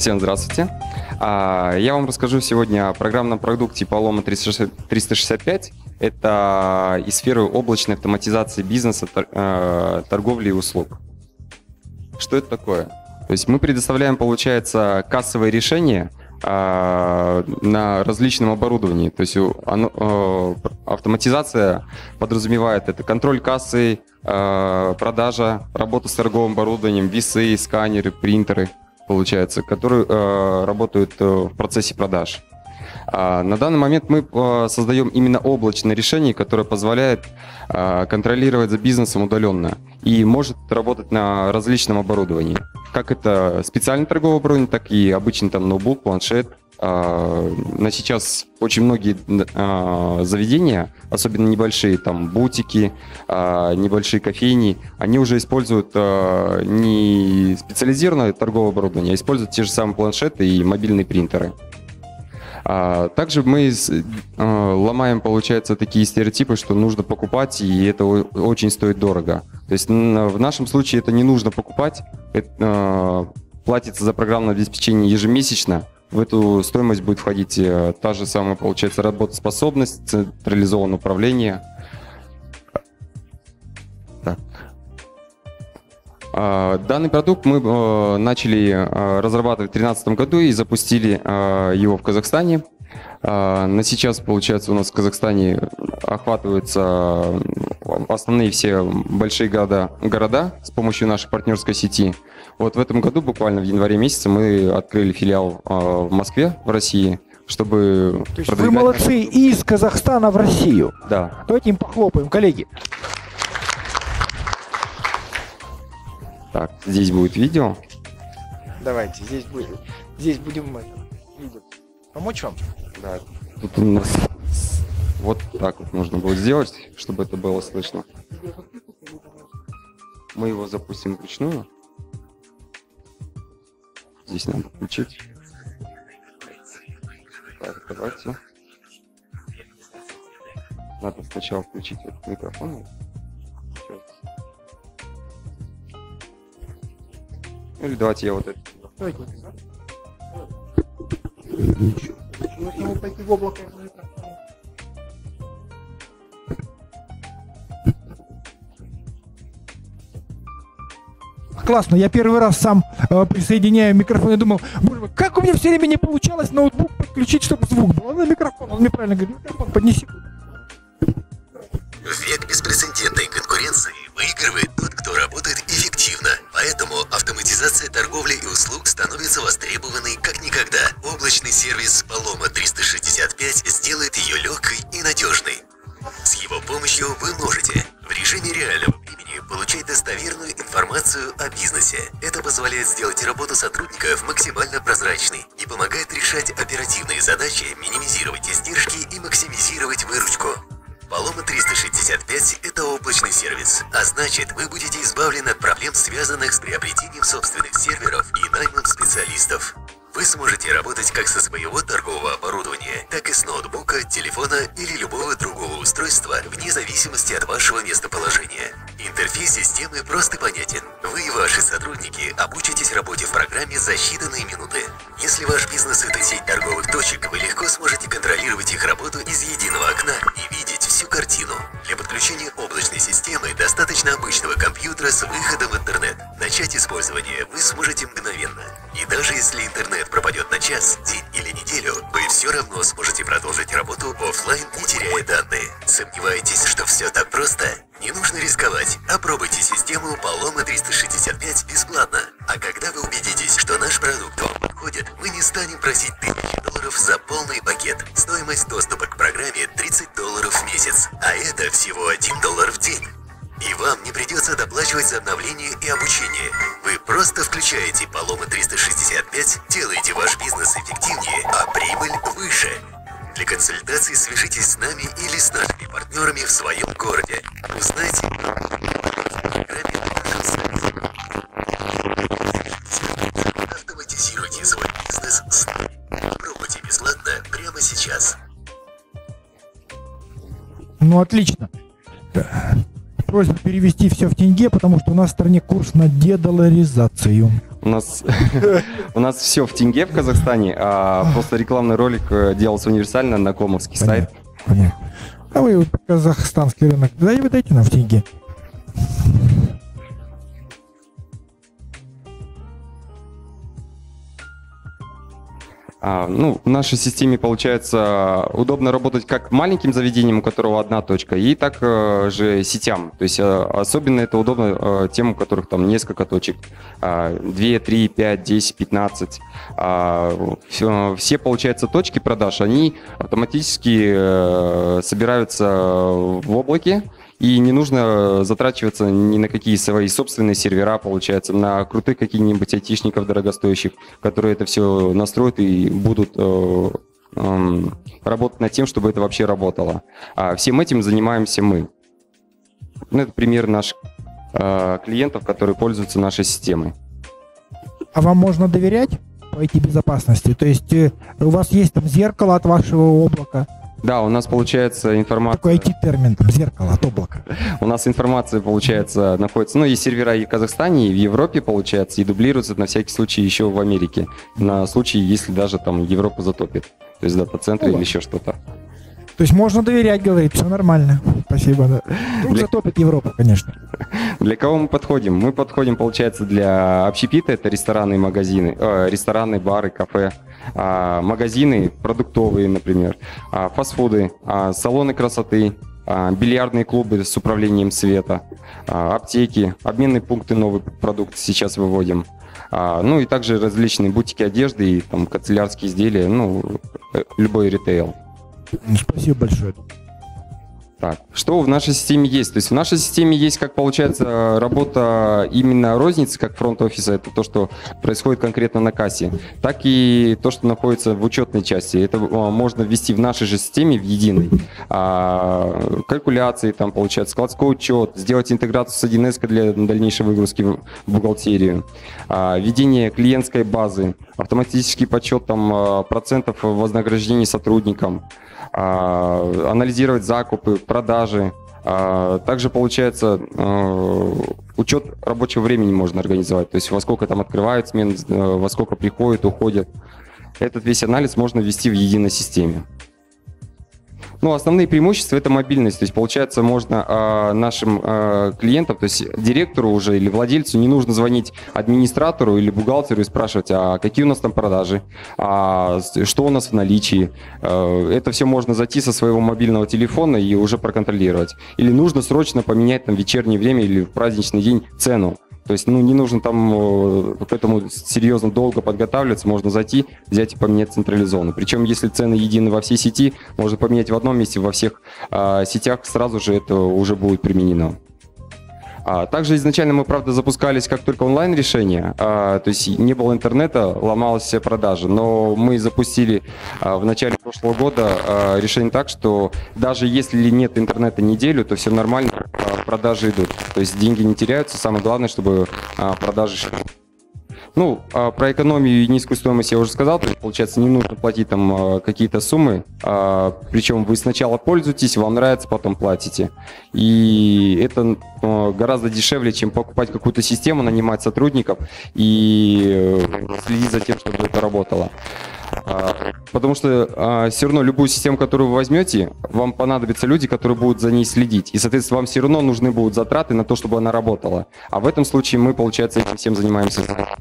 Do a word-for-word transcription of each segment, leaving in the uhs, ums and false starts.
Всем здравствуйте. Я вам расскажу сегодня о программном продукте Paloma триста шестьдесят пять. Это из сферы облачной автоматизации бизнеса, торговли и услуг. Что это такое? То есть мы предоставляем, получается, кассовые решения на различном оборудовании. То есть оно, автоматизация подразумевает это контроль кассы, продажа, работа с торговым оборудованием, весы, сканеры, принтеры, получается, которые работают в процессе продаж. На данный момент мы создаем именно облачное решение, которое позволяет контролировать за бизнесом удаленно и может работать на различном оборудовании. Как это специальное торговое оборудование, так и обычный там ноутбук, планшет. На сейчас очень многие заведения, особенно небольшие, там бутики, небольшие кофейни, они уже используют не специализированное торговое оборудование, а используют те же самые планшеты и мобильные принтеры. Также мы ломаем, получается, такие стереотипы, что нужно покупать, и это очень стоит дорого. То есть в нашем случае это не нужно покупать, это платится за программное обеспечение ежемесячно. В эту стоимость будет входить та же самая, получается, работоспособность, централизованное управление. Так. Данный продукт мы начали разрабатывать в две тысячи тринадцатом году и запустили его в Казахстане. На сейчас, получается, у нас в Казахстане охватываются основные все большие города, города с помощью нашей партнерской сети. Вот в этом году, буквально в январе месяце, мы открыли филиал в Москве, в России, чтобы... То есть вы молодцы, из Казахстана в Россию. Да. Давайте им похлопаем, коллеги. Так, здесь будет видео. Давайте, здесь будем, здесь будем это, видео. Помочь вам? Да. Тут у нас вот так вот нужно будет сделать, чтобы это было слышно. Мы его запустим вручную. Здесь надо включить. Так, давайте. Надо сначала включить этот микрофон. Или давайте я вот это. Давайте. Нужно пойти в облако. Классно, я первый раз сам э, присоединяю микрофон и думал, боже мой, как у меня все время не получалось ноутбук подключить, чтобы звук был. На микрофон, он мне правильно говорит, микрофон поднеси. В век беспрецедентной конкуренции выигрывает тот, кто работает эффективно. Поэтому автоматизация торговли и услуг становится востребованной как никогда. Облачный сервис Paloma триста шестьдесят пять сделает ее легкой и надежной. С его помощью вы можете в режиме реального времени получать достоверную информацию о бизнесе. Это позволяет сделать работу сотрудников максимально прозрачной и помогает решать оперативные задачи, минимизировать издержки и максимизировать выручку. Paloma триста шестьдесят пять – это облачный сервис, а значит, вы будете избавлены от проблем, связанных с приобретением собственных серверов и наймом специалистов. Вы сможете работать как со своего торгового оборудования, так и с ноутбука, телефона или любого другого устройства, вне зависимости от вашего местоположения. Интерфейс системы прост и понятен. Вы и ваши сотрудники обучитесь работе в программе за считанные минуты. Если ваш бизнес – это сеть торговых точек, вы легко сможете контролировать их работу из единого окна и видеть всю картину. Для подключения облачной системы достаточно обычного компьютера с выходом в интернет. Начать использование вы сможете мгновенно. И даже если интернет пропадет на час, день или неделю, вы все равно сможете продолжить работу офлайн, не теряя данные. Сомневаетесь, что все так просто? Не нужно рисковать. Опробуйте систему Paloma триста шестьдесят пять бесплатно. А когда вы убедитесь, что наш продукт вам подходит, мы не станем просить тысячи долларов за полный пакет. Стоимость доступа к программе тридцать долларов в месяц, а это всего один доллар в день. И вам не придется доплачивать за обновление и обучение. Вы просто включаете Paloma триста шестьдесят пять, делаете ваш бизнес эффективнее, а прибыль выше. Для консультаций свяжитесь с нами или с нашими партнерами в своем городе. Узнайте автоматизируйте свой бизнес с нами. Пробуйте бесплатно прямо сейчас. Ну, отлично. Просьба перевести все в тенге, потому что у нас в стране курс на дедоларизацию. У нас, у нас все в тенге в Казахстане, а просто рекламный ролик делался универсально на комовский сайт. Понятно. А вы вот казахстанский рынок, да и вы дайте нам в тенге. А, ну, в нашей системе получается удобно работать как маленьким заведением, у которого одна точка, и так э, же сетям. То есть э, особенно это удобно э, тем, у которых там несколько точек. Э, две, три, пять, десять, пятнадцать. Э, все, все, получается, точки продаж, они автоматически э, собираются в облаке. И не нужно затрачиваться ни на какие свои собственные сервера, получается, на крутых каких-нибудь айтишников дорогостоящих, которые это все настроят и будут э, э, работать над тем, чтобы это вообще работало. А всем этим занимаемся мы. Ну, это пример наших э, клиентов, которые пользуются нашей системой. А вам можно доверять по ай ти-безопасности? То есть э, у вас есть там зеркало от вашего облака? Да, у нас получается информация... Такой ай ти-термин, там, зеркало от облака. У нас информация, получается, находится... Ну, и сервера и в Казахстане, и в Европе, получается, и дублируется на всякий случай еще в Америке. На случай, если даже там Европу затопит. То есть дата-центр или еще что-то. То есть можно доверять, говорит, все нормально. Спасибо, да. Вдруг Для... затопит Европу, конечно. Для кого мы подходим? Мы подходим, получается, для общепита, это рестораны и магазины, э, рестораны, бары, кафе, э, магазины продуктовые, например, э, фастфуды, э, салоны красоты, э, бильярдные клубы с управлением света, э, аптеки, обменные пункты, новый продукт сейчас выводим. Э, ну и также различные бутики одежды и там канцелярские изделия, ну, э, любой ритейл. Ну, спасибо большое. Так, что в нашей системе есть? То есть в нашей системе есть, как получается, работа именно розницы, как фронт-офиса, это то, что происходит конкретно на кассе, так и то, что находится в учетной части. Это можно ввести в нашей же системе, в единой. А, калькуляции, там, получается, складской учет, сделать интеграцию с один эс для дальнейшей выгрузки в бухгалтерию, а, ведение клиентской базы, автоматический подсчет там, процентов вознаграждений сотрудникам, анализировать закупы, продажи. Также, получается, учет рабочего времени можно организовать, то есть во сколько там открывают смен, во сколько приходят, уходят. Этот весь анализ можно ввести в единой системе. Ну, основные преимущества – это мобильность. То есть, получается, можно э, нашим э, клиентам, то есть директору уже или владельцу не нужно звонить администратору или бухгалтеру и спрашивать, а какие у нас там продажи, а что у нас в наличии. Э, это все можно зайти со своего мобильного телефона и уже проконтролировать. Или нужно срочно поменять там в вечернее время или в праздничный день цену. То есть, ну, не нужно там к этому серьезно долго подготавливаться, можно зайти, взять и поменять централизованно. Причем, если цены едины во всей сети, можно поменять в одном месте, во всех а, сетях сразу же это уже будет применено. А, также изначально мы, правда, запускались как только онлайн-решение, а, то есть не было интернета, ломалась вся продажа, но мы запустили а, в начале прошлого года а, решение так, что даже если нет интернета неделю, то все нормально, а, продажи идут, то есть деньги не теряются, самое главное, чтобы а, продажи шли. Ну, про экономию и низкую стоимость я уже сказал, то есть, получается, не нужно платить там какие-то суммы, причем вы сначала пользуетесь, вам нравится, потом платите. И это гораздо дешевле, чем покупать какую-то систему, нанимать сотрудников и следить за тем, чтобы это работало. Потому что а, все равно любую систему, которую вы возьмете, вам понадобятся люди, которые будут за ней следить. И, соответственно, вам все равно нужны будут затраты на то, чтобы она работала. А в этом случае мы, получается, этим всем занимаемся.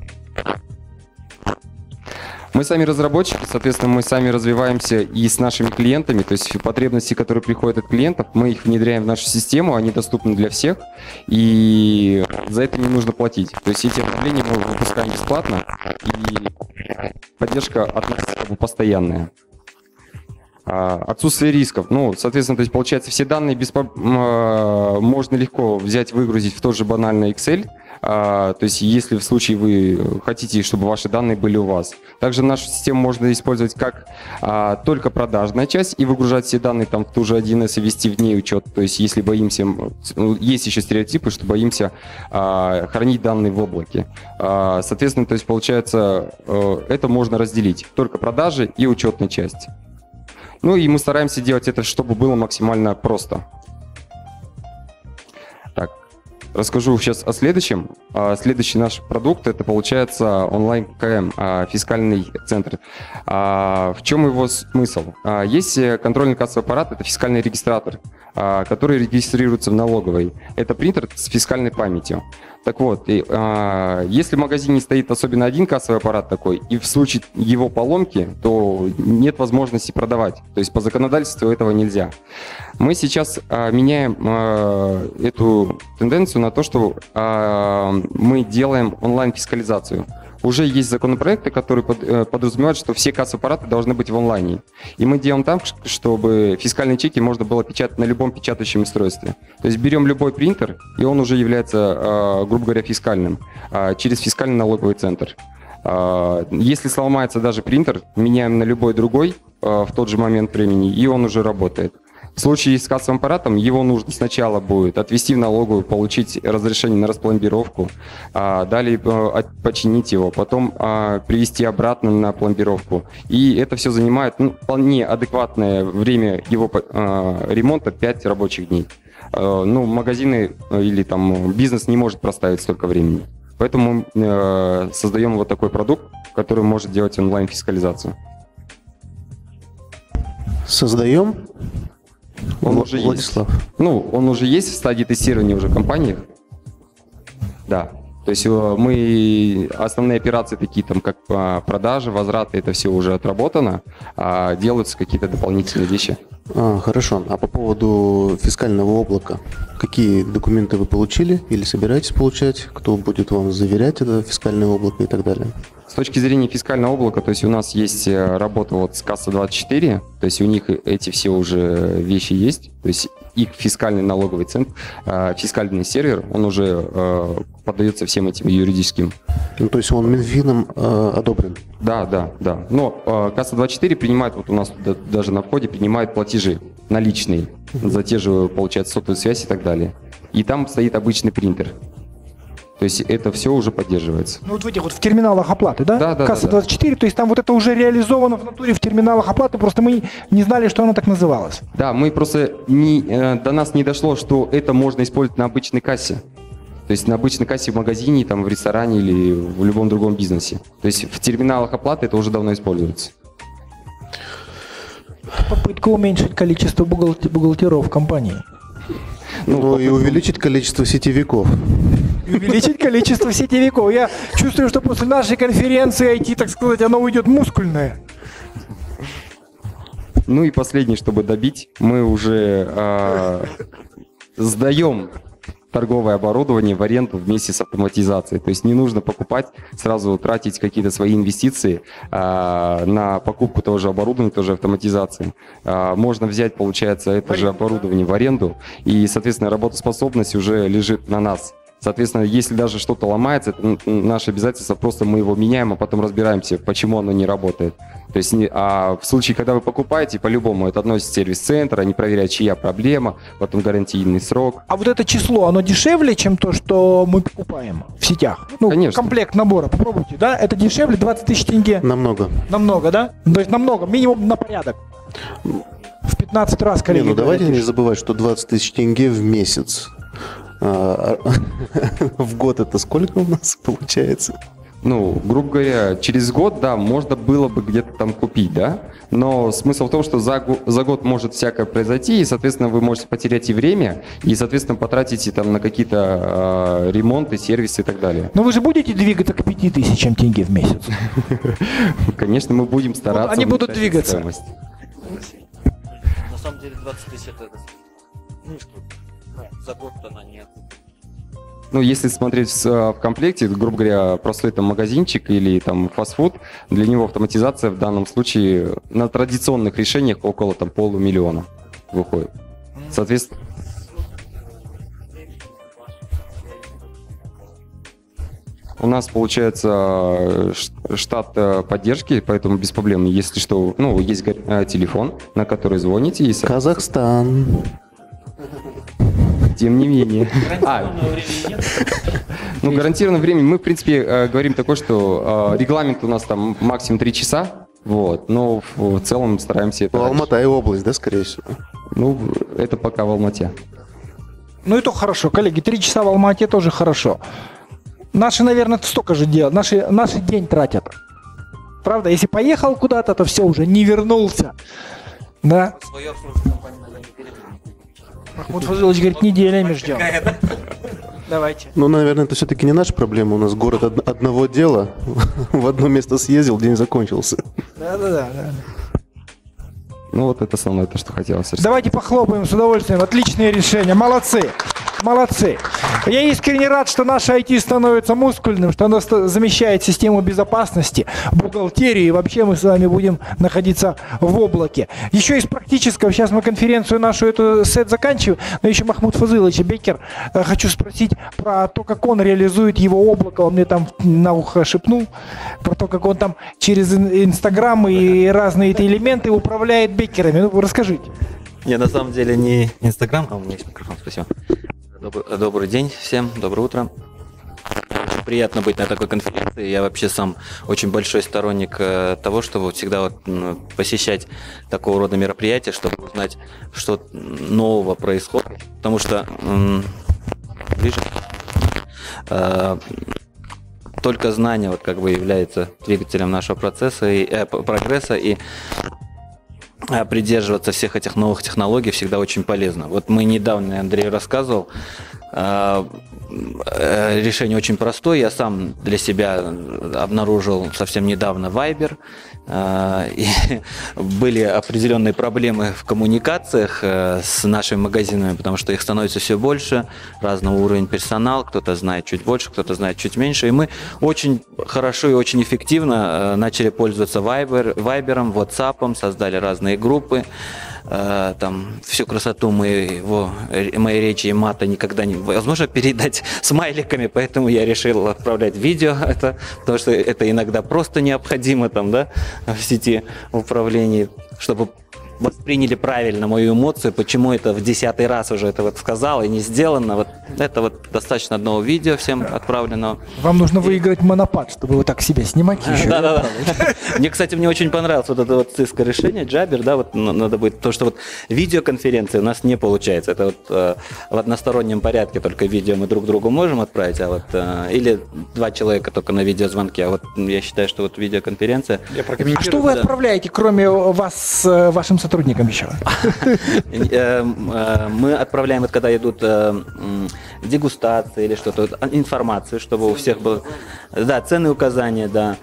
Мы сами разработчики, соответственно, мы сами развиваемся и с нашими клиентами, то есть потребности, которые приходят от клиентов, мы их внедряем в нашу систему, они доступны для всех, и за это не нужно платить. То есть эти обновления мы выпускаем бесплатно, и поддержка от нас постоянная. Отсутствие рисков. Ну, соответственно, то есть получается, все данные беспо... можно легко взять, выгрузить в тот же банальный Excel. То есть, если в случае вы хотите, чтобы ваши данные были у вас. Также нашу систему можно использовать как а, только продажная часть и выгружать все данные там в ту же один эс и вести в ней учет. То есть, если боимся, есть еще стереотипы, что боимся а, хранить данные в облаке. А, соответственно, то есть, получается, это можно разделить. Только продажи и учетная часть. Ну и мы стараемся делать это, чтобы было максимально просто. Так. Расскажу сейчас о следующем. А, Следующий наш продукт — это, получается, онлайн-КМ, а, фискальный центр. А, В чем его смысл? А, Есть контрольный кассовый аппарат, это фискальный регистратор, а, который регистрируется в налоговой. Это принтер с фискальной памятью. Так вот, и, а, если в магазине стоит особенно один кассовый аппарат такой, и в случае его поломки, то нет возможности продавать. То есть по законодательству этого нельзя. Мы сейчас а, меняем а, эту тенденцию на то, что а, мы делаем онлайн-фискализацию. Уже есть законопроекты, которые под, э, подразумевают, что все кассовые аппараты должны быть в онлайне. И мы делаем так, чтобы фискальные чеки можно было печатать на любом печатающем устройстве. То есть берем любой принтер, и он уже является, э, грубо говоря, фискальным, э, через фискальный налоговый центр. Э, если сломается даже принтер, меняем на любой другой э, в тот же момент времени, и он уже работает. В случае с кассовым аппаратом его нужно сначала будет отвезти в налоговую, получить разрешение на распломбировку, а, далее а, починить его, потом а, привезти обратно на пломбировку. И это все занимает ну, вполне адекватное время его а, ремонта пять рабочих дней. А, ну, магазины или там бизнес не может проставить столько времени. Поэтому а, создаем вот такой продукт, который может делать онлайн-фискализацию. Создаем? Он уже Владислав. есть. Ну, он уже есть в стадии тестирования уже в компаниях. Да. То есть мы основные операции такие, там, как продажи, возвраты, это все уже отработано, а делаются какие-то дополнительные вещи. А, хорошо. А по поводу фискального облака, какие документы вы получили или собираетесь получать? Кто будет вам заверять это фискальное облако и так далее? С точки зрения фискального облака, то есть у нас есть работа вот с Касса двадцать четыре, то есть у них эти все уже вещи есть, то есть их фискальный налоговый центр, фискальный сервер, он уже поддается всем этим юридическим. Ну, то есть он Минфином э, одобрен? Да, да, да. Но Касса двадцать четыре принимает, вот у нас даже на входе принимает платежи наличные за те же, получается, сотовую связь и так далее. И там стоит обычный принтер. То есть это все уже поддерживается. Ну вот в этих вот в терминалах оплаты, да? Да, да, Касса да, да. двадцать четыре, то есть там вот это уже реализовано в натуре в терминалах оплаты, просто мы не знали, что оно так называлось. Да, мы просто не, э, до нас не дошло, что это можно использовать на обычной кассе. То есть на обычной кассе в магазине, там, в ресторане или в любом другом бизнесе. То есть в терминалах оплаты это уже давно используется. Попытка уменьшить количество бухгалтер- бухгалтеров в компании. Ну, Ну, и увеличить количество сетевиков. И увеличить количество сетевиков. Я чувствую, что после нашей конференции ай ти, так сказать, оно уйдет мускульное. Ну и последнее, чтобы добить, мы уже э, сдаем торговое оборудование в аренду вместе с автоматизацией. То есть не нужно покупать, сразу тратить какие-то свои инвестиции э, на покупку того же оборудования, той же автоматизации. Э, можно взять, получается, это же оборудование в аренду, и, соответственно, работоспособность уже лежит на нас. Соответственно, если даже что-то ломается, это наше обязательство, просто мы его меняем, а потом разбираемся, почему оно не работает. То есть, не, а в случае, когда вы покупаете, по-любому это относится в сервис-центр, они проверяют, чья проблема, потом гарантийный срок. А вот это число, оно дешевле, чем то, что мы покупаем в сетях? Ну, Конечно. комплект набора, попробуйте, да? Это дешевле, двадцать тысяч тенге. Намного. Намного, да? То есть намного, минимум на порядок. В пятнадцать раз, Не, коллеги. ну давайте говорят, не забывать, что двадцать тысяч тенге в месяц. А, в год это сколько у нас получается? Ну, грубо говоря, через год, да, можно было бы где-то там купить, да, но смысл в том, что за, го- за год может всякое произойти, и, соответственно, вы можете потерять и время, и, соответственно, потратите там на какие-то э, ремонты, сервисы и так далее. Но вы же будете двигаться к пяти тысячам тенге в месяц? Конечно, мы будем стараться. они будут уменьшать двигаться. стоимость. На самом деле двадцать тысяч это, ну что, ну, за год-то она нет. Ну, если смотреть в, в комплекте, грубо говоря, простой там магазинчик или там фастфуд, для него автоматизация в данном случае на традиционных решениях около там полумиллиона выходит. Соответственно, у нас получается ш- штат э, поддержки, поэтому без проблем. Если что, ну, есть го- э, телефон, на который звоните, и, со- Казахстан. тем не менее. А, ну, гарантированное время. Мы, в принципе, э, говорим такое, что э, регламент у нас там максимум три часа, вот, но в, в целом стараемся это... Ну, раньше. Алмата и область, да, скорее всего? Ну, это пока в Алмате. Ну и то хорошо, коллеги, три часа в Алма-Ате тоже хорошо. Наши, наверное, столько же делают, наши, наши день тратят. Правда, если поехал куда-то, то все, уже не вернулся. Да? Свое обслуживание компании надо не перед. Махмуд Фазылович говорит, неделями ждем. Давайте. Ну, наверное, это все-таки не наша проблема. У нас город од- одного дела. В одно место съездил, день закончился. Да-да-да. Ну вот это самое то, что хотелось. Давайте похлопаем с удовольствием. Отличное решение. Молодцы. Молодцы. Я искренне рад, что наше ай ти становится мускульным, что оно ста- замещает систему безопасности, бухгалтерию, и вообще мы с вами будем находиться в облаке. Еще из практического, сейчас мы конференцию нашу эту сет заканчиваем, но еще Махмуд Фазылович Беккер, э, хочу спросить про то, как он реализует его облако. Он мне там на ухо шепнул, про то, как он там через ин- Инстаграм и разные эти элементы управляет беккерами. Ну, расскажите. Не, на самом деле не Инстаграм, а у меня есть микрофон, спасибо. Добрый, добрый день всем, доброе утро. Очень приятно быть на такой конференции. Я вообще сам очень большой сторонник э, того, чтобы вот всегда вот, м, посещать такого рода мероприятия, чтобы узнать, что нового происходит. Потому что м, ближе, э, только знание вот, как бы является двигателем нашего процесса и э, прогресса, и придерживаться всех этих новых технологий всегда очень полезно. Вот мы недавно, Андрей рассказывал, решение очень простое. Я сам для себя обнаружил совсем недавно Viber. И были определенные проблемы в коммуникациях с нашими магазинами, потому что их становится все больше, разного уровня персонал, кто-то знает чуть больше, кто-то знает чуть меньше. И мы очень хорошо и очень эффективно начали пользоваться Viber, Viber'ом, WhatsApp'ом, создали разные группы. Там всю красоту моего, моей речи и мата никогда не возможно передать смайликами, поэтому я решил отправлять видео, это, потому что это иногда просто необходимо там, да, в сети управления, чтобы восприняли правильно мою эмоцию, почему это в десятый раз уже это вот сказал и не сделано. Вот это вот достаточно одного видео всем отправленного. Вам нужно выиграть монопад, чтобы вот так себя снимать еще. Да-да-да. Мне, кстати, мне очень понравилось вот это вот cisco решение, Jabber, да, вот надо будет, то, что вот видеоконференции у нас не получается. Это вот э, в одностороннем порядке только видео мы друг другу можем отправить, а вот э, или два человека только на видеозвонке. А вот я считаю, что вот видеоконференция. Я прокомментирую. А что вы отправляете, кроме вас с вашим сотрудником? Сотрудникам еще. Мы отправляем, вот когда идут дегустации или что-то, информацию, чтобы у всех было... Да, ценные указания, да.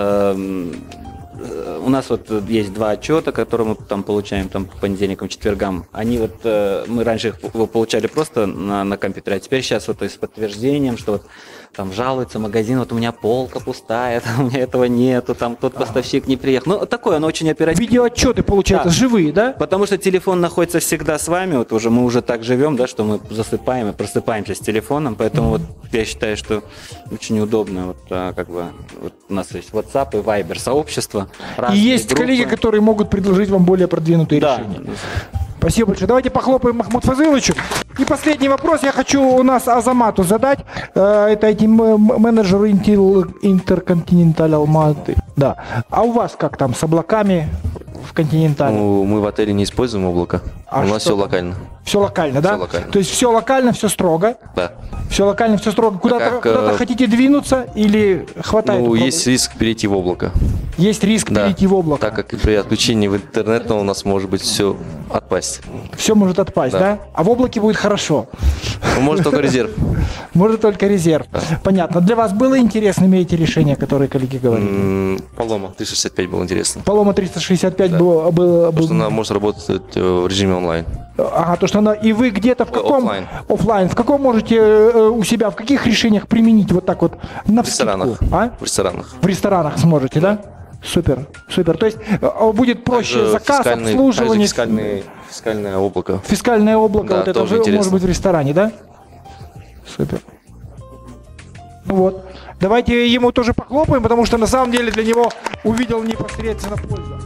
У нас вот есть два отчета, которые мы там получаем там, по понедельникам, четвергам. Они вот, мы раньше их получали просто на, на компьютере, а теперь сейчас вот с подтверждением, что вот там жалуется магазин, вот у меня полка пустая, там, у меня этого нету, там тот поставщик не приехал. Ну, такое, оно очень оперативно. Видеоотчеты, получается, да. Живые, да? Потому что телефон находится всегда с вами, вот уже мы уже так живем, да, что мы засыпаем и просыпаемся с телефоном, поэтому mm-hmm. вот я считаю, что очень удобно, вот а, как бы вот у нас есть WhatsApp и Viber сообщество. И есть группы. Коллеги, которые могут предложить вам более продвинутые да. решения. Спасибо большое. Давайте похлопаем Махмуд Фазыловичу. И последний вопрос я хочу у нас Азамату задать. Это эти менеджеры Интерконтиненталь Алма-Аты. Да. А у вас как там с облаками в Континентале? Ну, мы в отеле не используем облако. А у нас все локально. Все локально, да? Все локально. То есть все локально, все строго? Да. Все локально, все строго. Куда-то, как, куда-то хотите двинуться или хватает? Ну, есть риск перейти в облако. Есть риск да. перейти в облако. Так как при отключении в интернет у нас может быть все отпасть. Все может отпасть, да? да? А в облаке будет хорошо. Ну, может только резерв. Может только резерв. Да. Понятно. Для вас было интересными эти решения, которые коллеги говорили? Палома триста шестьдесят пять было интересно. Палома триста шестьдесят пять да. было... было Потому что она может работать в режиме онлайн. Ага, то, что она... И вы где-то в каком... Оффлайн. Оффлайн. В каком можете э, у себя, в каких решениях применить вот так вот на В ресторанах. А? В ресторанах. В ресторанах сможете, да? Супер, супер. То есть будет проще также заказ, обслуживание. Фискальное, фискальное облако. Фискальное облако, да, вот это уже может быть в ресторане, да? Супер. Ну вот. Давайте ему тоже похлопаем, потому что на самом деле для него увидел непосредственно пользу.